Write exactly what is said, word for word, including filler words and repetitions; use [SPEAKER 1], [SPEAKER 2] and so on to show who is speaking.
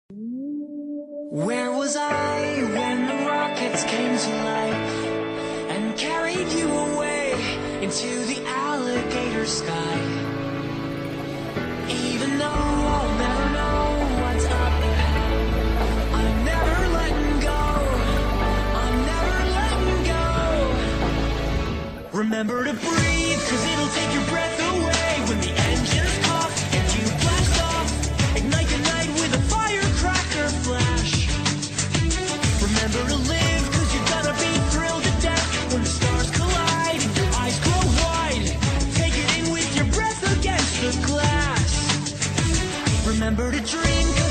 [SPEAKER 1] Where was I when the rockets came to life and carried you away into the alligator sky? Even though I'll never know what's up ahead, I'm never letting go, I'm never letting go. Remember to breathe, cause it'll take your breath away when the engines cough and you blast off. Ignite the night with a firecracker flash. Remember to live, cause you're gonna be thrilled to death when the stars collide and your eyes grow wide. Take it in with your breath against the glass. Remember to dream.